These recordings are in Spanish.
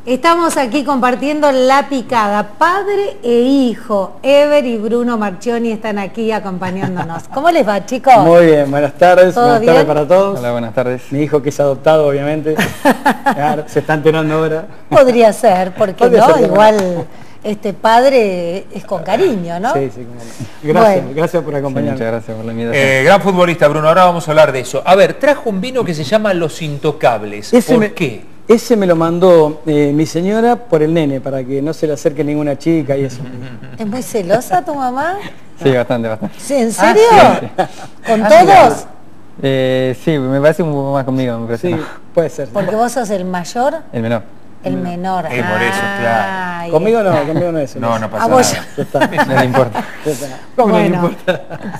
Estamos aquí compartiendo La Picada, padre e hijo. Ever y Bruno Marchioni están aquí acompañándonos. ¿Cómo les va, chicos? Muy bien, buenas tardes. ¿Todo buenas tardes para todos. Hola, buenas tardes. Mi hijo que es adoptado, obviamente. Claro, se está enterando ahora. Podría ser, porque Podría no, ser, igual este padre es con cariño, ¿no? Sí, sí, como no. Gracias, Bueno. gracias por acompañarme. Sí, muchas gracias por la invitación. Gran futbolista, Bruno, ahora vamos a hablar de eso. A ver, trajo un vino que se llama Los Intocables. ¿Por qué? Ese me lo mandó mi señora por el nene, para que no se le acerque ninguna chica y eso. ¿Es muy celosa tu mamá? Sí, bastante, bastante. ¿Sí, ¿En serio? Sí. ¿Con todos? Sí, me parece un poco más conmigo, me parece. Sí, No. puede ser. Porque vos sos el mayor, El menor. el menor. Por eso, claro. Ay, Conmigo no es eso. No, no A pasa vos nada. Ya está. No le importa. Ya está. ¿Cómo no le Bueno, importa?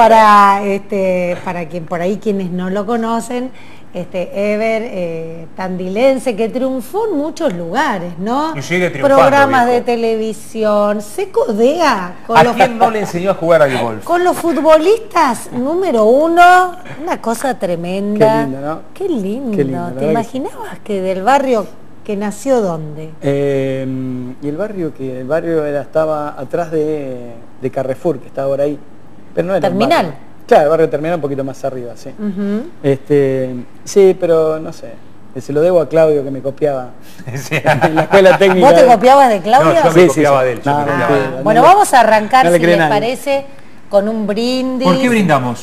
para quien por ahí quienes no lo conocen, Ever, tandilense, que triunfó en muchos lugares, ¿no? Y sigue triunfando, Programas viejo. de televisión, se codea con ¿A los, quién no le enseñó a jugar al golf? con los futbolistas número uno, una cosa tremenda. Qué lindo, ¿no? Qué lindo. Qué lindo, la ¿Te verdad que imaginabas que del barrio que nació dónde? Y el barrio estaba atrás de Carrefour, que estaba por ahí. Pero no era un ¿Terminal? barrio. Claro, el barrio Terminal un poquito más arriba, sí. Ujú. Sí, pero no sé. Se lo debo a Claudio, que me copiaba Sí. en la escuela técnica. ¿Vos te copiabas de Claudio? No, yo Sí, me sí, copiaba sí. de él. yo No, me no, copiaba de él. no. Bueno, vamos a arrancar, No le si cree les nadie. parece, con un brindis. ¿Por qué brindamos?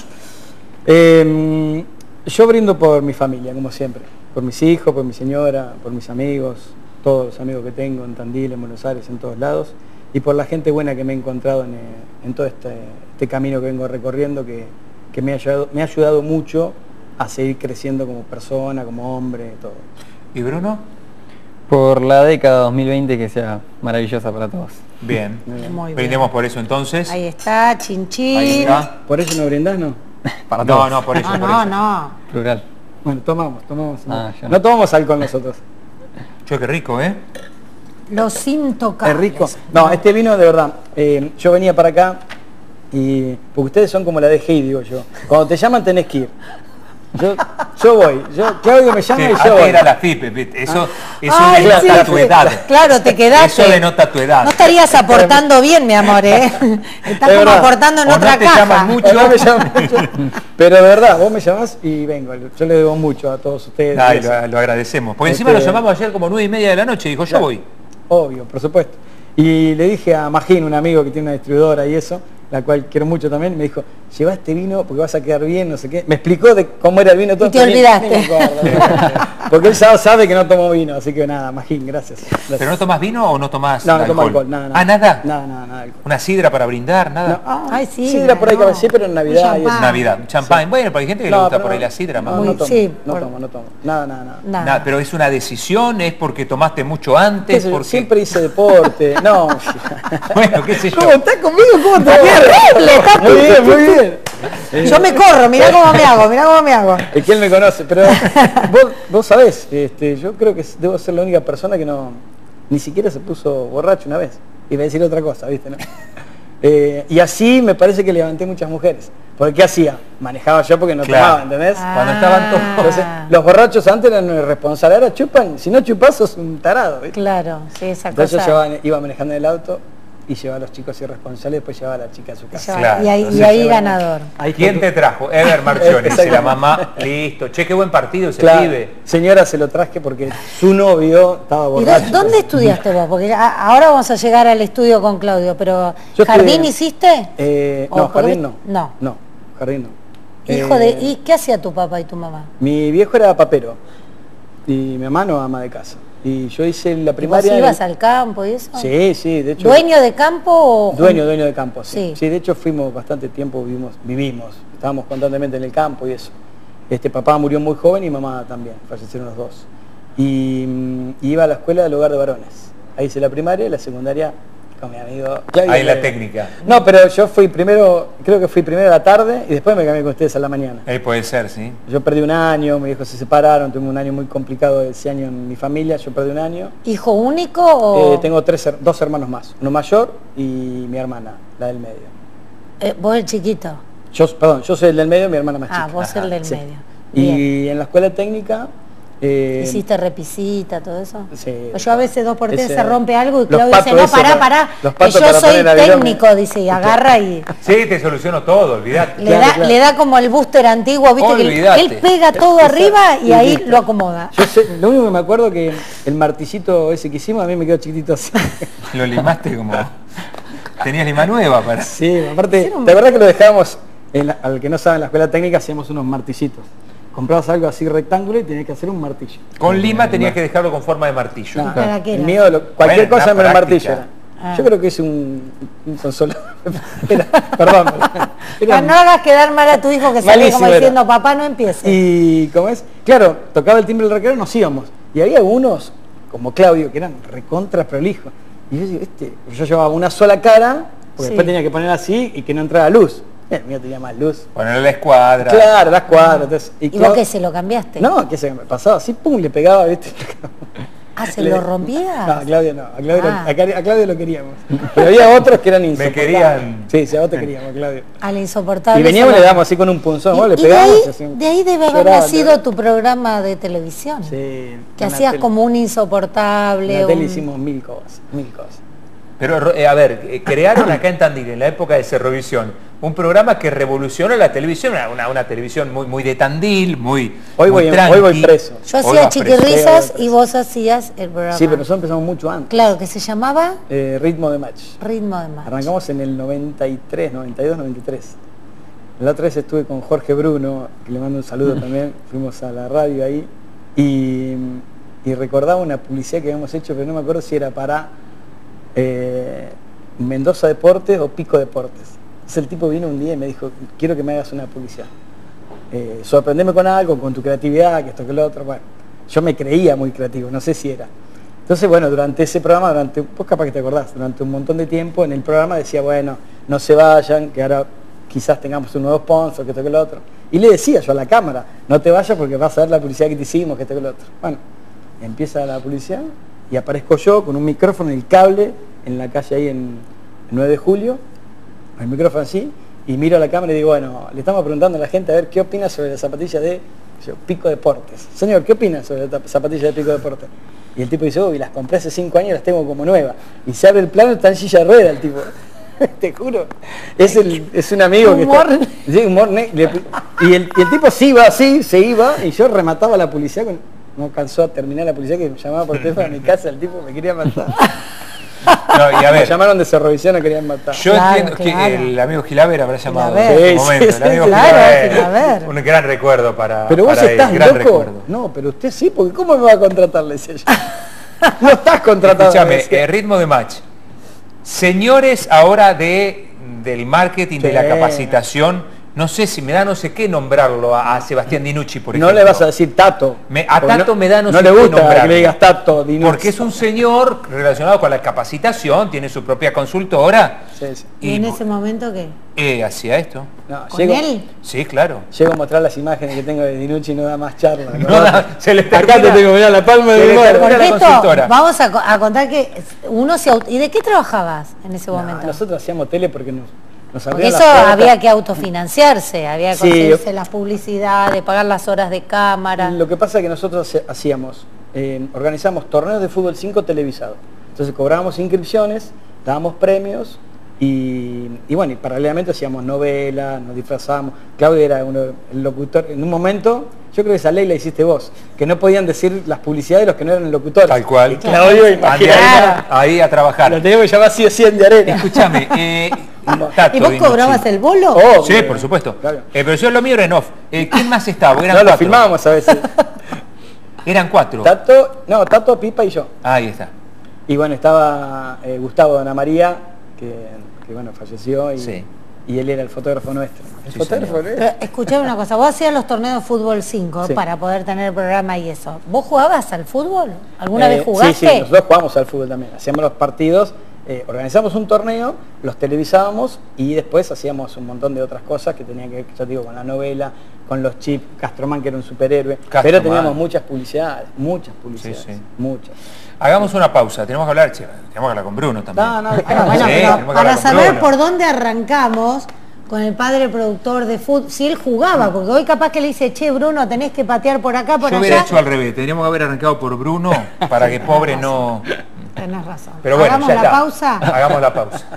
Yo brindo por mi familia, como siempre. Por mis hijos, por mi señora, por mis amigos, todos los amigos que tengo en Tandil, en Buenos Aires, en todos lados. Y por la gente buena que me he encontrado en todo este camino que vengo recorriendo, que me ha ayudado mucho a seguir creciendo como persona, como hombre, todo. ¿Y Bruno? Por la década 2020 que sea maravillosa para todos. Bien. Muy bien. Brindemos por eso entonces. Ahí está, chinchín. Ahí está. ¿Por eso no brindás, no? Para No, todos. no, por eso. No, por no, eso. no. Plural. Bueno, tomamos. Ah, yo no. No tomamos alcohol nosotros. Che, qué rico, ¿eh? Los intocables. Es rico. No, este vino de verdad. Yo venía para acá porque ustedes son como la DG, digo yo. Cuando te llaman tenés que ir. Yo voy. Claudio me llama Sí, y yo antes voy. era la FIP, ¿viste? Eso Ay, denota sí, tu sí. edad. Claro, te quedaste. Eso denota tu edad. No estarías aportando bien, mi amor, ¿eh? Estás Es como verdad. aportando en O otra no te caja. llaman mucho. No me llaman mucho. Pero de verdad, vos me llamás y vengo. Yo le debo mucho a todos ustedes. Ay, lo agradecemos. Porque encima lo llamamos ayer como 9:30 de la noche. Dijo, yo Claro. voy. Obvio, por supuesto. Y le dije a Magín, un amigo que tiene una distribuidora y eso, la cual quiero mucho también, me dijo, lleva este vino porque vas a quedar bien, no sé qué. Me explicó de cómo era el vino todo. Y te pero olvidaste. ni me acuerdo. Porque él ya sabe que no tomo vino, así que nada, Magín, gracias. ¿Pero no tomás vino o no tomás No, no tomo alcohol, nada. Ah, ¿nada? Nada, alcohol. ¿Una sidra para brindar? ¿Nada? No, Ay, sí, sidra por ahí no. sí, pero en Navidad. Un y eso. champán. Navidad, champán. Bueno, pero hay gente que le No, gusta pero por ahí no. la sidra más. No, Muy- no tomo, sí, no por- tomo. Nada. Nada. Nada, pero es una decisión, es porque tomaste mucho antes, Qué sé yo, porque... siempre hice deporte. No. Bueno, qué sé yo. ¿Cómo estás conmigo? ¿Cómo te Terrible, está Muy bien. Yo me corro, mirá cómo me hago. Es que él me conoce, pero vos sabés, yo creo que debo ser la única persona que ni siquiera se puso borracho una vez. Iba a decir otra cosa, ¿viste? ¿No? Y así me parece que levanté muchas mujeres. Porque ¿qué hacía? Manejaba yo porque no Claro. tomaba, ¿entendés? Cuando estaban todos... Entonces, los borrachos antes eran irresponsables, ahora chupan, si no chupás sos un tarado, ¿viste? Claro, sí, esa Entonces cosa. yo iba manejando en el auto y llevaba a los chicos irresponsables, después llevaba a la chica a su casa. Claro. Y ahí, Entonces ahí llevan- ganador. Ahí ¿Quién fue te trajo? Ever Marchioni, dice Exacto. la mamá. Listo. Che, qué buen partido ese Claro, pibe. señora, se lo traje porque su novio estaba ¿Y borracho. dónde estudiaste vos? Porque ahora vamos a llegar al estudio con Claudio, pero Yo ¿jardín estudié- hiciste? No, ¿O por jardín qué? no. No. No, jardín no. Hijo de... ¿Y qué hacía tu papá y tu mamá? Mi viejo era papero y mi mamá no ama de casa. Y yo hice la ¿Y vos primaria... ibas al campo y eso? Sí, de hecho... ¿Dueño de campo o...? Dueño de campo, sí. Sí. Sí, de hecho fuimos bastante tiempo, vivimos, estábamos constantemente en el campo y eso. Papá murió muy joven y mamá también, fallecieron los dos. Y iba a la escuela del hogar de varones. Ahí hice la primaria y la secundaria con mi amigo. Ahí la técnica. No, pero yo fui primero, creo que fui primero a la tarde y después me cambié con ustedes a la mañana. Puede ser, sí. Yo perdí un año, mis hijos se separaron, tuve un año muy complicado ese año en mi familia, yo perdí un año. ¿Hijo único o...? Tengo dos hermanos más, uno mayor y mi hermana, la del medio. Vos el chiquito. Yo soy el del medio y mi hermana más chica. Ah, vos el del Sí. medio. Y Bien. en la escuela técnica ¿Hiciste repisita, todo eso? Sí. Pues yo a veces 2x3 Ese- se rompe algo y los Claudio dice, patos no, esos, pará, los que patos yo para soy poner el avión. técnico, dice, y agarra y Sí, te soluciono todo, olvidate. le da como el booster antiguo, viste, Olvídate. que él pega todo arriba y ahí lo acomoda. Yo sé, lo único que me acuerdo que el martillito ese que hicimos a mí me quedó chiquitito así. Lo limaste como... Tenías lima nueva para... Sí, aparte, ¿te acuerdas que lo dejábamos, al que no sabe, en la escuela técnica hacíamos unos martillitos? Comprabas algo así rectángulo y tenías que hacer un martillo. Con lima tenías que dejarlo con forma de martillo. No, ¿Para qué el era? mío, cualquier Bueno, cosa una menos martillo práctica. era. Ah. Yo creo que es un consolador. Perdón. Era- No hagas quedar mal a tu hijo que sale Malísimo como era. diciendo, papá, no empiece. Y como es, claro, tocaba el timbre del recreo, nos íbamos. Y había unos, como Claudio, que eran recontra prolijos. Y yo digo, yo llevaba una sola cara, porque Sí. después tenía que poner así y que no entrara luz. El mío tenía más luz. Ponerle la escuadra. Claro, las cuadras. Entonces, ¿Y vos qué, se lo cambiaste? No, que se me pasaba así, pum, le pegaba, ¿viste? Ah, ¿se lo rompías? No, a Claudio no. A Claudio, Ah. a Claudio lo queríamos. Pero había otros que eran insoportables. querían. Sí, sí, a vos te queríamos, Claudio. Al insoportable. Y veníamos y se le lo- dábamos así con un punzón, vos le Y pegamos. y de así, ahí debe haber lloraba, nacido lloraba. tu programa de televisión. Sí. Que en la hacías tele. como un En insoportable. la tele un- hicimos mil cosas, mil cosas. Pero, a ver, crearon acá en Tandil, en la época de Cerrovisión, un programa que revolucionó la televisión, una televisión muy de Tandil, muy Hoy muy voy tranqui. preso. Yo Hoy hacía vas preso. chiquirrisas Sí, y vos hacías el programa. Sí, pero nosotros empezamos mucho antes. Claro, que se llamaba Ritmo de match. Ritmo de Mar. Arrancamos en el 93, 92, 93. La otra vez estuve con Jorge Bruno, que le mando un saludo también, fuimos a la radio ahí, y recordaba una publicidad que habíamos hecho, pero no me acuerdo si era para Mendoza Deportes o Pico Deportes. Entonces el tipo vino un día y me dijo, quiero que me hagas una publicidad. Sorprendeme con algo, con tu creatividad, que esto que lo otro. Bueno, yo me creía muy creativo, no sé si era. Entonces, bueno, durante ese programa, vos capaz que te acordás, durante un montón de tiempo en el programa decía, bueno, no se vayan, que ahora quizás tengamos un nuevo sponsor, que esto que lo otro. Y le decía yo a la cámara, no te vayas porque vas a ver la publicidad que te hicimos, que esto que lo otro. Bueno, empieza la publicidad y aparezco yo con un micrófono en el cable, en la calle ahí en 9 de julio, el micrófono así, y miro a la cámara y digo, bueno, le estamos preguntando a la gente a ver qué opina sobre las zapatillas de Pico Deportes. Señor, ¿qué opina sobre las zapatillas de Pico Deportes? Y el tipo dice, uy, las compré hace 5 años y las tengo como nuevas. Y se abre el plano, está en silla de rueda el tipo. Te juro. Es un amigo Humor. que está... Sí, humor y el tipo se iba así, se iba, y yo remataba la publicidad con... No alcanzó a terminar la publicidad, que me llamaba por teléfono a mi casa, el tipo me quería matar. No, y a Me ver, llamaron de Cerrovisión, me querían matar. yo Claro, entiendo claro. que el amigo Gilaver habrá llamado Gilaver. en ese Sí, momento. sí, El amigo sí, claro, Gilaver, Gilaver. un gran recuerdo para Pero vos para él, estás gran loco. recuerdo. No, pero usted sí, porque ¿cómo me va a contratar? Le decía yo. No estás contratado. Escúchame, me decía. ritmo de match. Señores ahora del marketing, de la Sí. capacitación, no sé si me da no sé qué nombrarlo a Sebastián Dinucci, por No ejemplo. le vas a decir Tato. A Porque Tato me da no no sé le qué gusta que nombrarlo. le digas Tato, Dinucci. Porque es un señor relacionado con la capacitación, tiene su propia consultora. Sí, sí. ¿Y en ese momento qué? Hacía esto. No, ¿Con él? Sí, claro. Llego a mostrar las imágenes que tengo de Dinucci y no da más charla. No da- se le Acá termina- te tengo, mirá, la palma se de le mi mano. termina Porque la esto, consultora. vamos a contar que uno se... ¿Y de qué trabajabas en ese No, momento? nosotros hacíamos tele porque nos Porque abrían eso las puertas. había que autofinanciarse, había que Sí. conseguirse las publicidades, pagar las horas de cámara. Lo que pasa es que nosotros hacíamos, organizamos torneos de fútbol 5 televisados. Entonces cobrábamos inscripciones, dábamos premios y bueno, y paralelamente hacíamos novelas, nos disfrazábamos. Claudio era el locutor. En un momento, yo creo que esa ley la hiciste vos, que no podían decir las publicidades los que no eran locutores. Tal cual. Y Claudio, Ande imagínate. ahí a trabajar. Lo teníamos que llamar así o 100 de arena. Escúchame, Tato ¿Y vos Dinucci. cobrabas el bolo? Oh, Sí, por supuesto. Claro. Pero yo lo mío era en off. ¿Quién más estaba? Eran No, lo cuatro. filmábamos a veces. Eran 4. Tato, Pipa y yo. Ahí está. Y bueno, estaba Gustavo de Ana María, que bueno, falleció y, Sí. y él era el fotógrafo nuestro. El Sí, fotógrafo señor. nuestro. Pero escuchame una cosa, vos hacías los torneos de fútbol 5 Sí. para poder tener programa y eso. ¿Vos jugabas al fútbol? ¿Alguna vez Sí, jugaste? sí, nosotros jugamos al fútbol también. Hacíamos los partidos, organizamos un torneo, los televisábamos y después hacíamos un montón de otras cosas que tenían que ver, ya te digo, con la novela, con los chips, Castroman, que era un superhéroe. Castroman. Pero teníamos muchas publicidades, muchas. Sí. Muchas. Hagamos una pausa. Tenemos que hablar con Bruno también. No, Bueno, Sí, pero tenemos que para hablar con saber Bruno. por dónde arrancamos, con el padre productor de fútbol, si él jugaba, porque hoy capaz que le dice, che, Bruno, tenés que patear por acá, por Yo allá. hubiera hecho al revés, tendríamos que haber arrancado por Bruno para que pobre no... Tenés razón. Pero bueno, ¿Hagamos ya la está. pausa? Hagamos la pausa.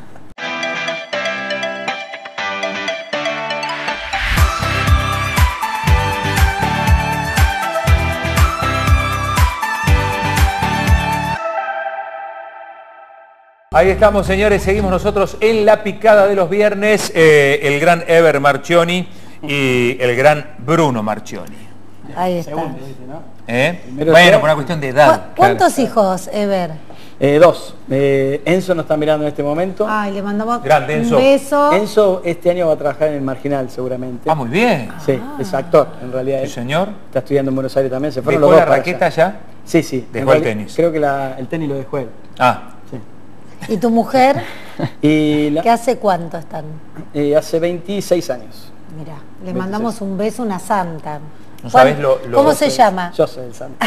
Ahí estamos, señores, seguimos nosotros en la picada de los viernes, el gran Ever Marchioni y el gran Bruno Marchioni. Ahí está. Segundo, dice, ¿no? Bueno, yo. por una cuestión de edad. ¿Cuántos hijos, Ever? 2. Enzo nos está mirando en este momento. Ay, le mandamos Grande, Enzo. un beso. Enzo este año va a trabajar en el Marginal seguramente. Ah, muy bien. Sí, es actor en realidad. Sí, él. señor. Está estudiando en Buenos Aires también. Se fueron ¿Dejó los la dos para raqueta allá. ya? Sí, sí. Dejó En el realidad, tenis. Creo que el tenis lo dejó él. Ah, Sí. ¿Y tu mujer? Y ¿Qué hace cuánto están? hace 26 años. Mira, le mandamos un beso, una santa. No sabés lo- ¿Cómo se llama? Yo soy el santo.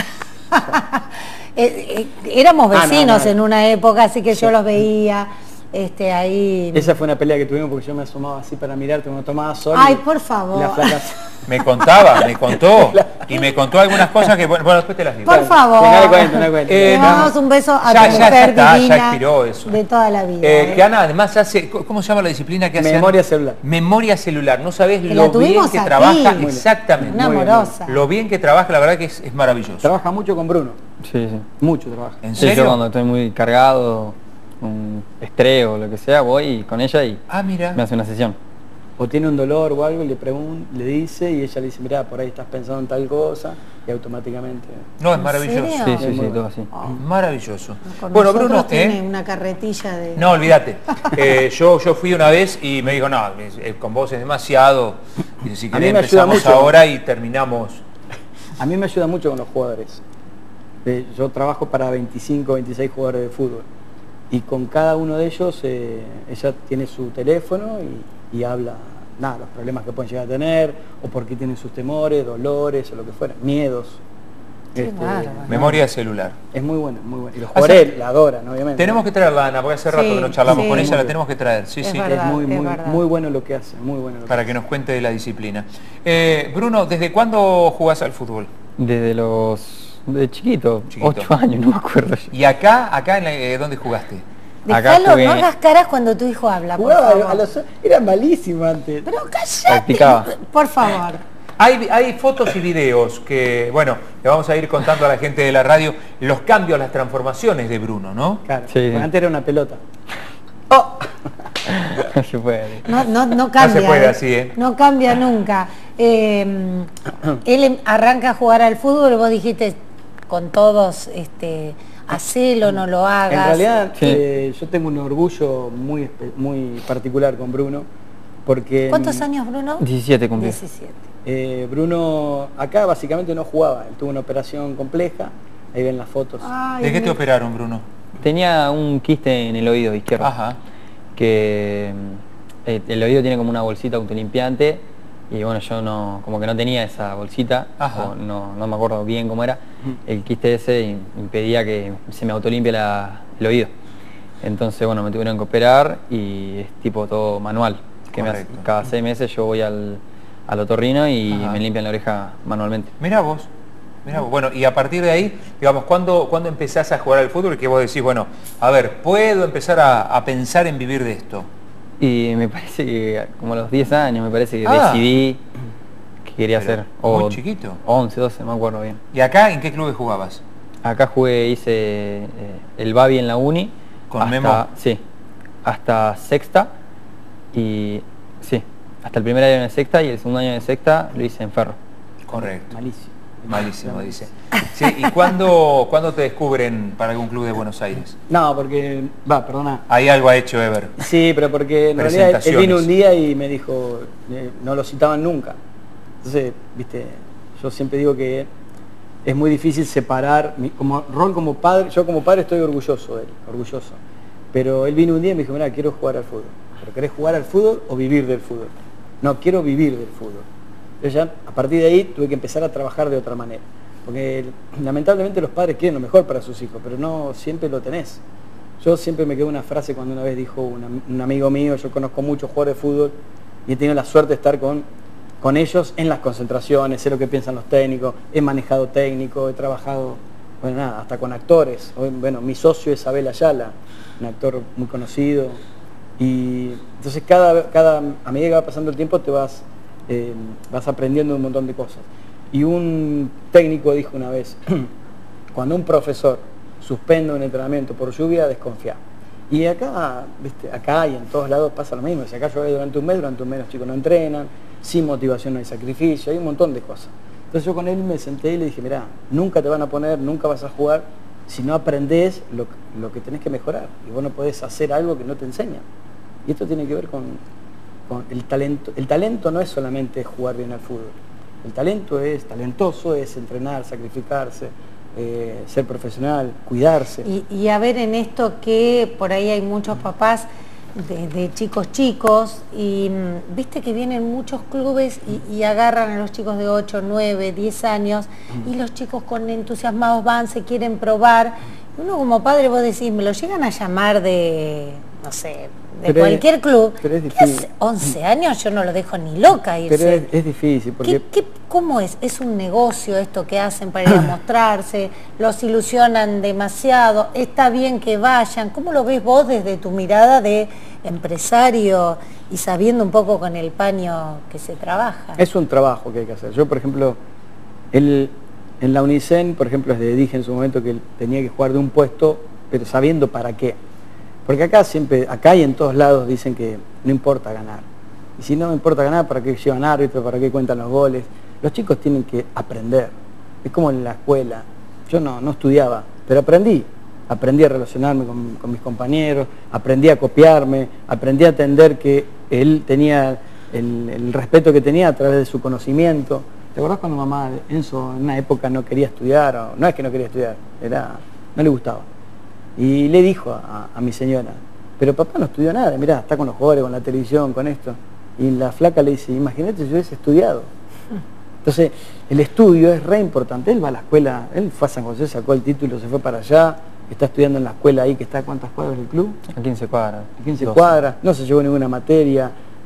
Éramos Ah, no, vecinos no. en una época, así que yo Sí. los veía ahí. Esa fue una pelea que tuvimos porque yo me asomaba así para mirarte cuando tomaba sol. Ay, y- por y favor. la flaca- me contó. Y me contó algunas cosas que, bueno, después te las digo. Por favor. Sí, no le cuento, no le cuento. Le no. mandamos un beso a Ya- tu ya mujer está, ya divina expiró eso. de toda la vida. Que Ana además hace, ¿cómo se llama la disciplina que hace? Memoria Ana? celular. Memoria celular. No sabés Que la lo bien tuvimos que aquí. trabaja. Muy bien. Exactamente. Una Muy bien, amorosa. Lo bien que trabaja, la verdad que es maravilloso. Trabaja mucho con Bruno. Sí, sí. Mucho trabaja. ¿En Sí, yo serio? cuando estoy muy cargado, un estrés o lo que sea, voy con ella y Ah, mira. me hace una sesión. O tiene un dolor o algo y le dice y ella le dice, mirá, por ahí estás pensando en tal cosa y automáticamente. No, es ¿En maravilloso. serio? Sí, sí, muy sí, bueno. todo así. Maravilloso. Con Bueno, nosotros Bruno, tiene una carretilla de... No, olvídate. Yo fui una vez y me dijo, no, con vos es demasiado. Y si A mí querés me ayuda empezamos mucho. ahora y terminamos. A mí me ayuda mucho con los jugadores. Yo trabajo para 25, 26 jugadores de fútbol. Y con cada uno de ellos, ella tiene su teléfono y habla, nada, los problemas que pueden llegar a tener, o porque tienen sus temores, dolores, o lo que fuera, miedos. Qué bárbaro. Memoria celular. Es muy buena, muy buena. Y los jugadores la adoran, obviamente. Tenemos que traerla, Ana, porque hace rato Sí, que no charlamos sí. con ella, la tenemos que traer. Sí, Es sí. verdad. Es muy, es muy, verdad. muy bueno lo que hace, muy bueno lo que Para que nos cuente de la disciplina. Bruno, ¿desde cuándo jugás al fútbol? De chiquito, Chiquito. 8 años, no me acuerdo yo. ¿Y acá ¿dónde jugaste? Acá Déjalo, jugué- no hagas caras cuando tu hijo habla, por Jugaba favor. a los, era malísimo antes. Pero cállate, Practicaba. por favor. Hay fotos y videos que, bueno, le vamos a ir contando a la gente de la radio los cambios, las transformaciones de Bruno, ¿no? Claro, Sí, porque sí. antes era una pelota. No se puede. No cambia. se puede así, ¿eh? No cambia nunca. Él arranca a jugar al fútbol y vos dijiste con todos, hacelo, no lo hagas. En realidad, Sí. yo tengo un orgullo muy, muy particular con Bruno, porque... ¿Cuántos años, Bruno? 17 cumplí. 17. Bruno acá básicamente no jugaba, él tuvo una operación compleja, ahí ven las fotos. Ay, ¿De qué te mi- operaron, Bruno? Tenía un quiste en el oído izquierdo. Ajá. Que el oído tiene como una bolsita autolimpiante y bueno, yo no, como que no tenía esa bolsita, Ajá. o no me acuerdo bien cómo era. El quiste ese impedía que se me autolimpie el oído. Entonces bueno, me tuvieron que operar y es tipo todo manual. Que Correcto. cada 6 meses yo voy al otorrino y Ajá. me limpian la oreja manualmente. Mirá vos. Bueno, y a partir de ahí, digamos, ¿cuándo empezás a jugar al fútbol? Que vos decís, bueno, a ver, puedo empezar a pensar en vivir de esto. Y me parece que como a los 10 años me parece que Ah. decidí que quería Pero hacer. muy chiquito. 11, 12, no me acuerdo bien. ¿Y acá en qué clubes jugabas? Acá hice el Babi en la uni. ¿Con Memo? Sí, hasta sexta y sí, hasta el primer año de sexta y el segundo año de sexta lo hice en Ferro. Correcto. Malísimo. Malísimo, dice. Sí, ¿y cuándo te descubren para algún club de Buenos Aires? No, porque, perdona. Ahí algo ha hecho Ever. Sí, pero porque en realidad él Presentaciones. vino un día y me dijo, no lo citaban nunca. Entonces, viste, yo siempre digo que es muy difícil separar, como rol como padre, yo como padre estoy orgulloso de él, orgulloso. Pero él vino un día y me dijo, mira, quiero jugar al fútbol. ¿Pero querés jugar al fútbol o vivir del fútbol? No, quiero vivir del fútbol. Entonces ya a partir de ahí tuve que empezar a trabajar de otra manera. Porque lamentablemente los padres quieren lo mejor para sus hijos, pero no siempre lo tenés. Yo siempre me quedé una frase cuando una vez dijo un amigo mío, yo conozco muchos jugadores de fútbol, y he tenido la suerte de estar con ellos en las concentraciones, sé lo que piensan los técnicos, he manejado técnicos, he trabajado, bueno, nada, hasta con actores. Bueno, mi socio es Abel Ayala, un actor muy conocido, y entonces a medida que va pasando el tiempo te vas aprendiendo un montón de cosas. Y un técnico dijo una vez, cuando un profesor suspende un entrenamiento por lluvia, desconfía. Y acá, ¿viste? Acá y en todos lados pasa lo mismo. Si acá llueve durante un mes los chicos no entrenan, sin motivación no hay sacrificio, hay un montón de cosas. Entonces yo con él me senté y le dije, mirá, nunca te van a poner, nunca vas a jugar si no aprendés lo que tenés que mejorar. Y vos no podés hacer algo que no te enseñan. Y esto tiene que ver con el talento. El talento no es solamente jugar bien al fútbol. El talento es talentoso, es entrenar, sacrificarse, ser profesional, cuidarse. Y a ver, en esto que por ahí hay muchos papás de chicos y viste que vienen muchos clubes y agarran a los chicos de 8, 9, 10 años y los chicos con entusiasmados van, se quieren probar. Uno como padre vos decís, me lo llegan a llamar de, no sé, de cualquier club. Pero es ¿Qué difícil. hace? 11 años yo no lo dejo ni loca irse. Pero es difícil porque... ¿Cómo es? ¿Es un negocio esto que hacen para ir a mostrarse? ¿Los ilusionan demasiado? ¿Está bien que vayan? ¿Cómo lo ves vos desde tu mirada de empresario y sabiendo un poco con el paño que se trabaja? Es un trabajo que hay que hacer. Yo, por ejemplo, en la Unicen, por ejemplo, les dije en su momento que él tenía que jugar de un puesto, pero sabiendo para qué. Porque acá y en todos lados dicen que no importa ganar. Y si no importa ganar, ¿para qué llevan árbitros? ¿Para qué cuentan los goles? Los chicos tienen que aprender. Es como en la escuela. Yo no estudiaba, pero aprendí. Aprendí a relacionarme con mis compañeros, aprendí a copiarme, aprendí a entender que él tenía el respeto que tenía a través de su conocimiento. ¿Te acordás cuando mamá Enzo en una época no quería estudiar? O, no es que no quería estudiar, no le gustaba. Y le dijo a mi señora, pero papá no estudió nada, mirá, está con los jugadores, con la televisión, con esto. Y la flaca le dice, imagínate si hubiese estudiado. Entonces, el estudio es re importante. Él va a la escuela, él fue a San José, sacó el título, se fue para allá, está estudiando en la escuela ahí, que está a ¿cuántas cuadras del club? A 15 cuadras. 15 12. cuadras, no se llevó ninguna materia,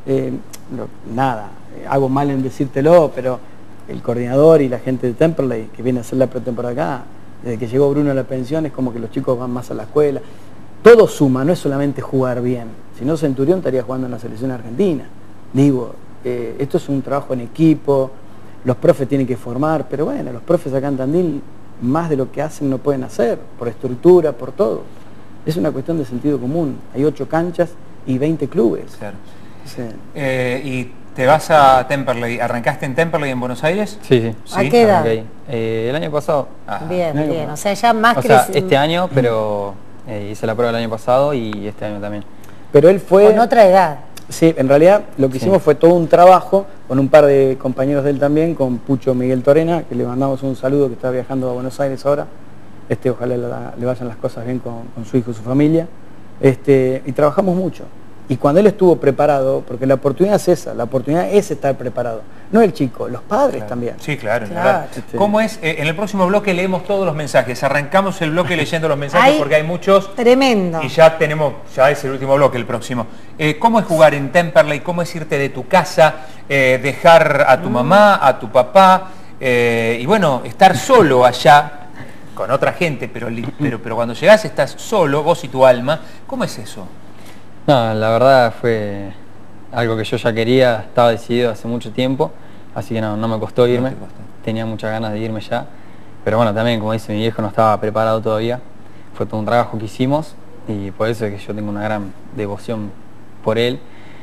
nada, hago mal en decírtelo, pero el coordinador y la gente de Temperley, que viene a hacer la pretemporada acá, desde que llegó Bruno a la pensión, es como que los chicos van más a la escuela. Todo suma, no es solamente jugar bien. Si no, Centurión estaría jugando en la selección argentina. Digo, esto es un trabajo en equipo, los profes tienen que formar, pero bueno, los profes acá en Tandil, más de lo que hacen no pueden hacer, por estructura, por todo. Es una cuestión de sentido común. Hay 8 canchas y 20 clubes. Claro. Sí. ¿Y te vas a Temperley? ¿Arrancaste en Temperley en Buenos Aires? Sí. ¿A qué edad? Arranqué ahí. El año pasado. Ajá. Bien. O sea, ya más O sea, crecido. este año, pero hice la prueba el año pasado y este año también. Pero él fue... Con otra edad. Sí, en realidad lo que hicimos fue todo un trabajo con un par de compañeros de él también, con Pucho Miguel Torena, que le mandamos un saludo, que está viajando a Buenos Aires ahora. Ojalá le vayan las cosas bien con su hijo y su familia. Y trabajamos mucho. Y cuando él estuvo preparado, porque la oportunidad es esa, la oportunidad es estar preparado. No el chico, los padres Claro. también. Sí, claro. Claro. ¿Cómo es? En el próximo bloque leemos todos los mensajes. Arrancamos el bloque leyendo los mensajes porque hay muchos. Tremendo. Y ya es el último bloque, el próximo. ¿Cómo es jugar en Temperley? ¿Cómo es irte de tu casa, dejar a tu mamá, a tu papá, y bueno, estar solo allá con otra gente, pero cuando llegás estás solo, vos y tu alma? ¿Cómo es eso? No, la verdad fue algo que yo ya quería, estaba decidido hace mucho tiempo, así que no me costó irme. te costó. Tenía muchas ganas de irme ya, pero bueno, también como dice mi viejo, no estaba preparado todavía. Fue todo un trabajo que hicimos y por eso es que yo tengo una gran devoción por él.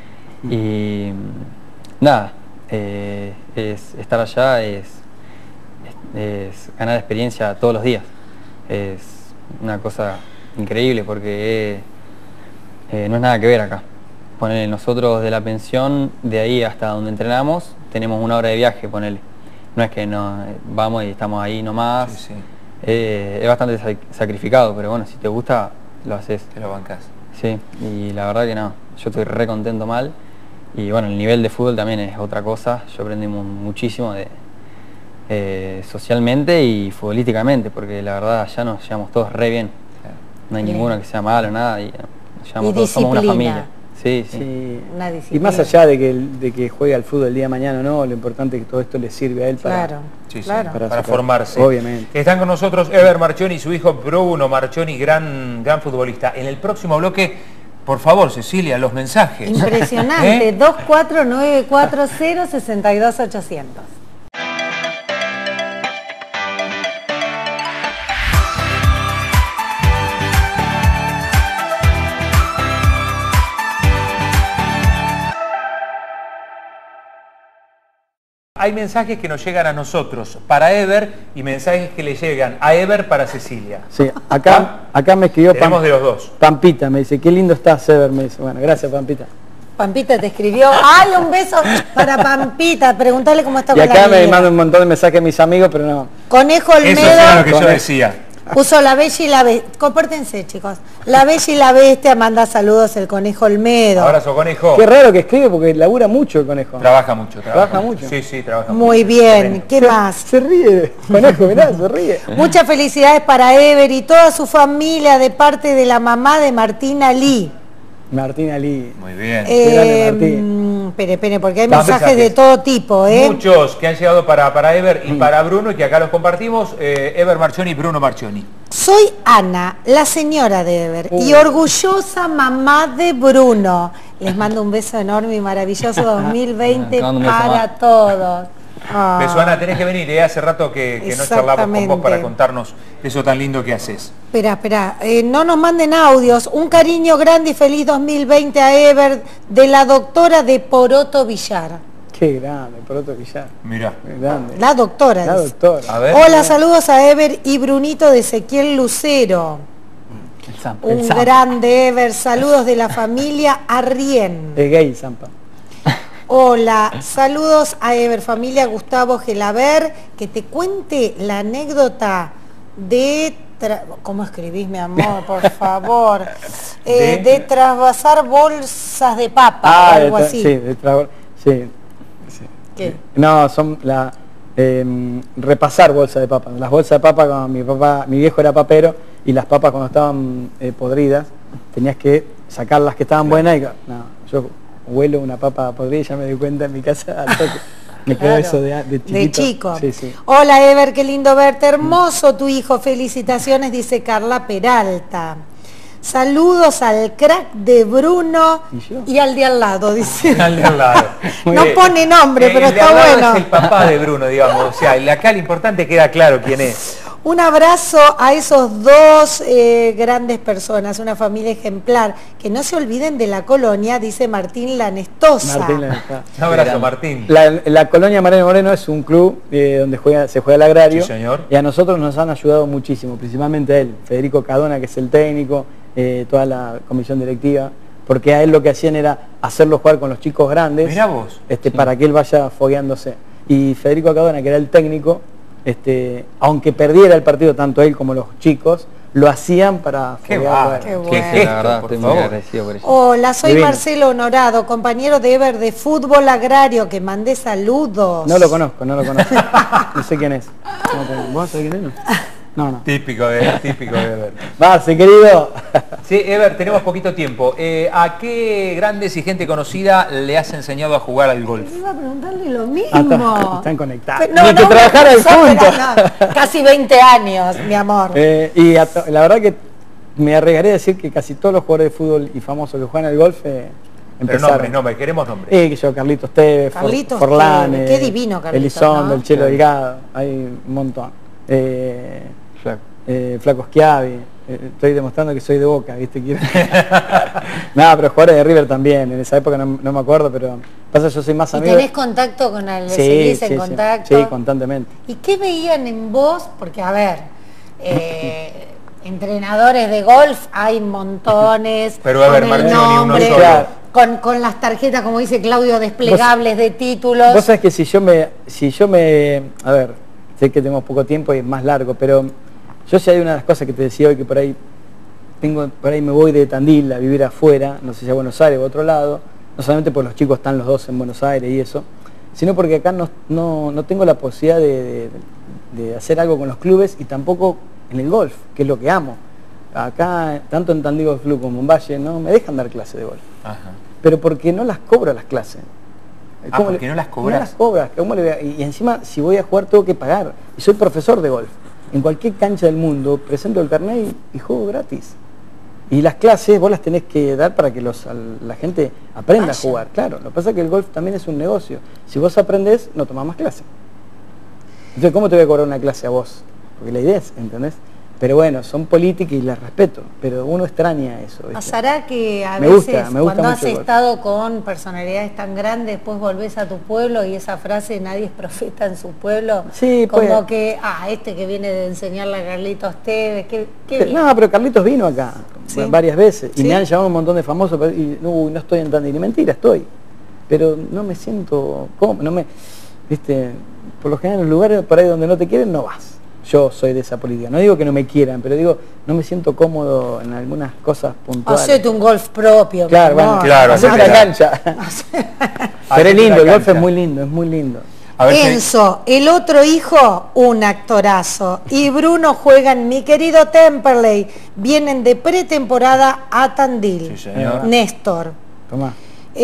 Y nada, es estar allá, es ganar experiencia todos los días. Es una cosa increíble porque no es nada que ver acá. Ponele, nosotros de la pensión, de ahí hasta donde entrenamos, tenemos 1 hora de viaje, ponele. No es que vamos y estamos ahí nomás. Sí. Es bastante sacrificado, pero bueno, si te gusta, lo haces. Te lo bancás. Sí, y la verdad que no, yo estoy re contento mal. Y bueno, el nivel de fútbol también es otra cosa. Yo aprendí muchísimo socialmente y futbolísticamente, porque la verdad allá nos llevamos todos re bien. Claro. No hay Bien. ninguno que sea malo, nada. Y nos llevamos Y todos, somos una disciplina. familia. Sí, sí. Sí. Una Y disciplina. más allá de que juegue al fútbol el día de mañana o no, lo importante es que todo esto le sirve a él para... Claro, Sí, sí, claro. para sacar- formarse. Obviamente. Están con nosotros Ever Marchioni y su hijo Bruno Marchioni, gran futbolista. En el próximo bloque, por favor, Cecilia, los mensajes. Impresionante, ¿Eh? 2494062800. Hay mensajes que nos llegan a nosotros para Ever y mensajes que le llegan a Ever para Cecilia. Sí, acá me escribió Tenemos de los dos. Pampita, me dice, qué lindo está Sever, me dice. Bueno, gracias Pampita. Pampita te escribió. ¡Ay, un beso para Pampita! Preguntale cómo está Y con la acá me niña. mandan un montón de mensajes a mis amigos, pero no. Conejo Eso era lo que Olmedo yo decía. puso La Bella y la Bestia. Compórtense, chicos. La Bella y la Bestia manda saludos el Conejo Olmedo. Abrazo, Conejo. Qué raro que escribe porque labura mucho el conejo. Trabaja mucho. ¿Trabaja mucho? Sí, sí, trabaja Muy mucho. bien. Tremendo. ¿Qué más? Se ríe, conejo, mirá, se ríe. Muchas felicidades para Ever y toda su familia de parte de la mamá de Martina Lee. Martina Lee. Muy bien. Qué grande, Martín. Espere, porque hay Más mensajes de mensajes. todo tipo, ¿eh? Muchos que han llegado para Ever y para Bruno y que acá los compartimos. Ever Marchioni y Bruno Marchioni. Soy Ana, la señora de Ever, y orgullosa mamá de Bruno. Les mando un beso enorme y maravilloso 2020 Te mando un beso para más. todos. Ah. Besuana, tenés que venir, hace rato que no charlamos con vos Exactamente. para contarnos eso tan lindo que haces. Espera, no nos manden audios. Un cariño grande y feliz 2020 a Ever de la doctora de Poroto Villar. Qué grande, por otro Villar. Mirá. Qué grande. La doctora. La dice. doctora. A ver. Hola, saludos a Ever y Brunito de Ezequiel Lucero. El Zampa. Un grande Ever, saludos de la familia Arrién. Es gay, Zampa. Hola, saludos a Ever, familia Gustavo Gelaber, que te cuente la anécdota de... ¿Cómo escribís, mi amor, por favor? De trasvasar bolsas de papa, o algo así. Sí, sí. ¿Qué? No, son repasar bolsas de papa. Las bolsas de papa, cuando mi viejo era papero, y las papas cuando estaban podridas, tenías que sacar las que estaban buenas y no, yo huelo una papa podrida y ya me di cuenta en mi casa al toque. Me quedó Claro, eso de chiquito. de chico. Sí, sí. Hola Ever, qué lindo verte, hermoso tu hijo, felicitaciones, dice Carla Peralta. Saludos al crack de Bruno ¿Y yo? y al de al lado, dice. Al de al lado. Muy No bien. pone nombre, pero El de está al lado bueno. es el papá de Bruno, digamos. O sea, acá lo importante queda claro quién es. Un abrazo a esos dos grandes personas, una familia ejemplar. Que no se olviden de la colonia, dice Martín Lanestosa. Martín Lanestosa. Un abrazo, Martín. La colonia Mariano Moreno es un club donde se juega el agrario. Sí, señor. Y a nosotros nos han ayudado muchísimo, principalmente a él, Federico Cadona, que es el técnico, toda la comisión directiva, porque a él lo que hacían era hacerlo jugar con los chicos grandes. Mirá vos. Para que él vaya fogueándose. Y Federico Cadona, que era el técnico, aunque perdiera el partido tanto él como los chicos, lo hacían para Qué foguear. va, Qué bueno. Sí, gesto, la verdad, por estoy muy favor. agradecido por eso. Hola, soy Divino. Marcelo Honorado, compañero de Ever de Fútbol Agrario, que mandé saludos. No lo conozco. No sé quién es. ¿Vos sabés quién es? No. Típico de Ever. Marce, querido. Sí, Ever, tenemos poquito tiempo. ¿A qué grandes y gente conocida le has enseñado a jugar al golf? Iba a preguntarle lo mismo. Están conectados. No, Ni que trabajaran no, juntos. pero no, casi 20 años, mi amor. La verdad que me arriesgaré a decir que casi todos los jugadores de fútbol y famosos que juegan al golf Pero empezaron. nombres, queremos nombres. Que yo, Carlitos Tevez, Carlitos Forlán, Tevez, qué divino Carlitos, Elizondo, ¿no? el Chelo Sí. Delgado, hay un montón. Flaco. Flaco Schiavi, estoy demostrando que soy de Boca, ¿viste? Nada, pero jugadores de River también, en esa época no me acuerdo, pero pasa yo soy más ¿Y amigo. tenés contacto con el seguís en contacto? Sí, constantemente. ¿Y qué veían en vos? Porque, a ver, entrenadores de golf hay montones. Pero, a ver, con el Marchioni, uno nombre, solo. Claro. con las tarjetas, como dice Claudio, desplegables de títulos. Vos sabés que si yo me, a ver, sé que tenemos poco tiempo y es más largo, pero yo sé hay una de las cosas que te decía hoy que por ahí me voy de Tandil a vivir afuera, no sé si a Buenos Aires o a otro lado, no solamente porque los chicos están los dos en Buenos Aires y eso, sino porque acá no tengo la posibilidad de hacer algo con los clubes y tampoco en el golf, que es lo que amo. Acá, tanto en Tandil Golf Club como en Valle, no me dejan dar clase de golf. Ajá. pero porque no las cobro las clases. Porque no las cobras. No las cobras. ¿Cómo le voy a...? Y encima, si voy a jugar, tengo que pagar. Y soy profesor de golf. En cualquier cancha del mundo presento el carnet y juego gratis. Y las clases vos las tenés que dar para que la gente aprenda a jugar. Claro, lo que pasa es que el golf también es un negocio. Si vos aprendés, no tomás más clase. Entonces, ¿cómo te voy a cobrar una clase a vos? Porque la idea es, ¿entendés? Pero bueno, son políticas y las respeto, pero uno extraña eso, ¿viste? ¿Pasará que a Me veces gusta cuando has mucho el golf. estado con personalidades tan grandes, después volvés a tu pueblo y esa frase nadie es profeta en su pueblo? Sí, como puede. que, este que viene de enseñarle a Carlitos Tevez, qué bien. No, pero Carlitos vino acá Sí. varias veces y ¿Sí? me han llamado un montón de famosos y no estoy en Tandil. Y mentira, estoy. Pero no me siento cómodo, ¿viste? Por lo general en los lugares por ahí donde no te quieren no vas. Yo soy de esa política. No digo que no me quieran, pero digo, no me siento cómodo en algunas cosas puntuales. Hacete un golf propio. Claro, mi amor. bueno, Claro, hacete hacete la la- cancha. Pero Hacete es lindo, la el golf cancha. es muy lindo, es muy lindo. A ver si- Enzo, el otro hijo, un actorazo. Y Bruno juega en Mi Querido Temperley. Vienen de pretemporada a Tandil. Sí, señor. Néstor. Tomá.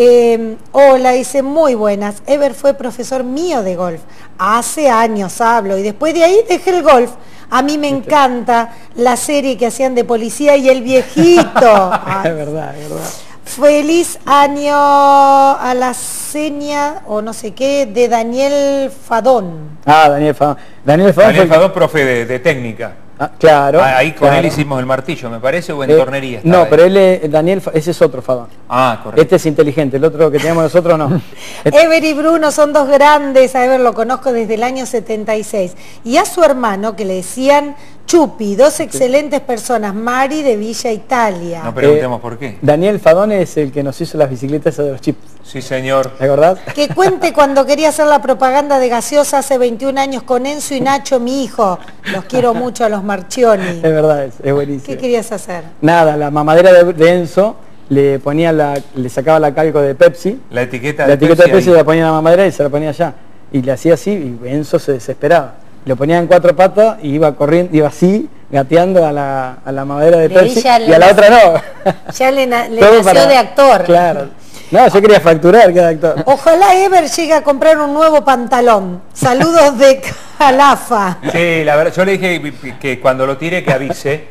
Hola, dice, muy buenas. Ever fue profesor mío de golf. Hace años hablo y después de ahí dejé el golf. A mí me encanta la serie que hacían de policía y el viejito. Es verdad, es verdad. Feliz año a la seña o no sé qué de Daniel Fadón. Daniel Fadón. Daniel Fadón Daniel fue- Fadón, profe de técnica. claro. Ahí con claro. él hicimos el martillo, me parece, o en Eh, tornería estaba No, él. pero Daniel, ese es otro Fadón. Correcto. Este es inteligente, el otro que tenemos nosotros no. Ever y Bruno son dos grandes, a Ever lo conozco desde el año 76. Y a su hermano, que le decían Chupi, dos excelentes personas, Mari de Villa Italia. No preguntemos por qué. Daniel Fadón es el que nos hizo las bicicletas esas de los chips. Sí, señor. ¿Te acordás? Que cuente cuando quería hacer la propaganda de gaseosa hace 21 años con Enzo y Nacho, mi hijo. Los quiero mucho a los Marchioni. Es verdad, es buenísimo. ¿Qué querías hacer? Nada, la mamadera de Enzo le sacaba la calco de Pepsi. La etiqueta La etiqueta de Pepsi ahí. la ponía en la mamadera y se la ponía allá. Y le hacía así y Enzo se desesperaba. Lo ponía en cuatro patas y iba corriendo, iba así, gateando a la mamadera de De ahí Pepsi ya y a la otra no. Ya le Todo nació de actor. Claro. No, yo quería facturar que era actor. Ojalá Ever llegue a comprar un nuevo pantalón. Saludos de Calafa. Sí, la verdad, yo le dije que cuando lo tire que avise,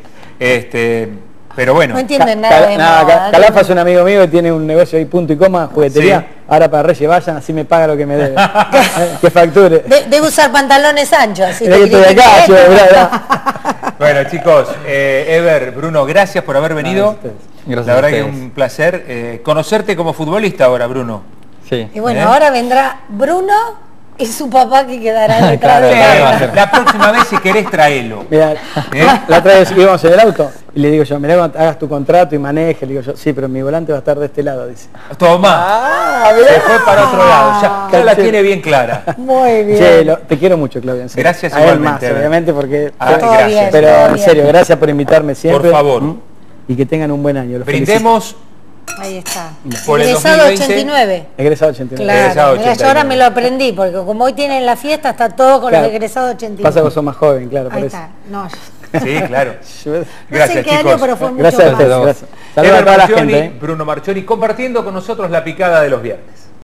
pero bueno. No entienden nada de moda. Calafa es un amigo mío que tiene un negocio ahí, punto y coma, juguetería. Sí. Ahora para Reyes vayan, así me paga lo que me debe. Que facture. Debe usar pantalones anchos. Así Mirá que estoy de acá, yo, mirá. Bueno, chicos, Ever, Bruno, gracias por haber venido. ustedes. Gracias La a verdad que es ustedes. un placer conocerte como futbolista ahora, Bruno. Sí. Y bueno, ¿Eh? ahora vendrá Bruno y su papá que quedará detrás Claro, de claro. cámara. La próxima vez si querés traelo. Mirá, la otra vez íbamos en el auto y le digo yo, mirá, cuando hagas tu contrato y maneje, le digo yo, sí, pero mi volante va a estar de este lado, dice. Toma. Se fue para otro lado. Ya la Caché. tiene bien clara. Muy bien. Che, te quiero mucho, Claudia, en serio. Gracias A él igualmente, más, a ver. obviamente, porque... Todo gracias. bien, pero todo en bien. serio, gracias por invitarme siempre. Por favor. Y que tengan un buen año. Los felicito. Brindemos Ahí está. por el Egresado 2020. 89. Egresado 89. Claro, Egresado mirá, yo 89. ahora me lo aprendí, porque como hoy tienen la fiesta, está todo con Claro. los egresados 89. Pasa que vos sos más joven, claro, por Ahí eso. está. No, Sí, claro. Yo- no sé Gracias, en qué año, chicos. pero fue mucho Gracias a más. ustedes, gracias. Saludos a Ever toda la Marchioni, gente. Bruno Marchioni, compartiendo con nosotros la picada de los viernes.